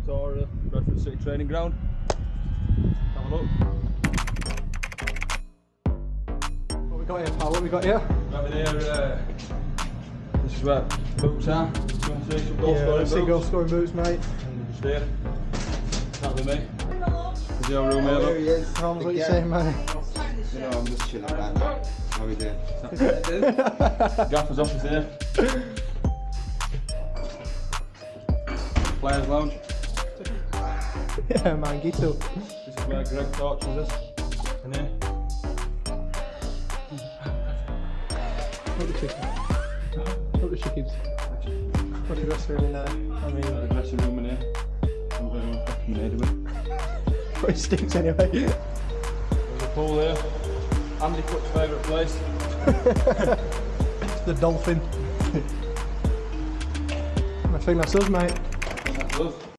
tour of the Bradford City training ground. Have a look. What we got here, pal? What we got here? Right in here, this is where boots are. Do you want to see some goal scoring boots? See goal scoring boots, mate. And just here. That'll be me. Is your room here? There he is. Tom's, what you saying, mate? You know, I'm just chilling, man. How are we doing? Gaffer's office here. Players lounge. Yeah, man, get up. This is where Greg tortures us. In here. Look the chicken. Look the chickens. Look the dressing room in there. I mean, The dressing room in here. I'm very well fucking made of it. but it stinks anyway. There's a pool here. Andy Cook's favourite place. The dolphin. I think that's us, mate. That's us.